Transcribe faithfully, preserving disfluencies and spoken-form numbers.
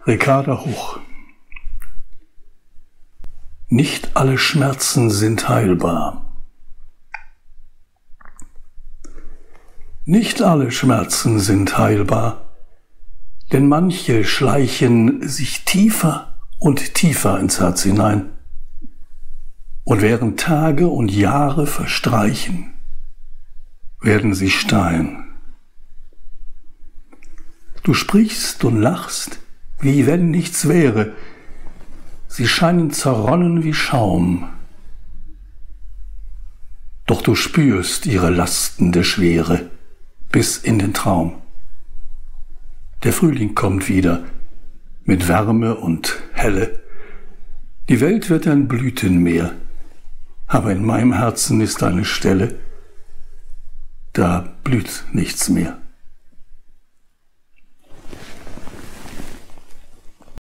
Ricarda Hoch. Nicht alle Schmerzen sind heilbar. Nicht alle Schmerzen sind heilbar, denn manche schleichen sich tiefer und tiefer ins Herz hinein. Und während Tage und Jahre verstreichen, werden sie Stein. Du sprichst und lachst, wie wenn nichts wäre. Sie scheinen zerronnen wie Schaum. Doch du spürst ihre lastende Schwere bis in den Traum. Der Frühling kommt wieder mit Wärme und Helle. Die Welt wird ein Blütenmeer, aber in meinem Herzen ist eine Stelle, da blüht nichts mehr.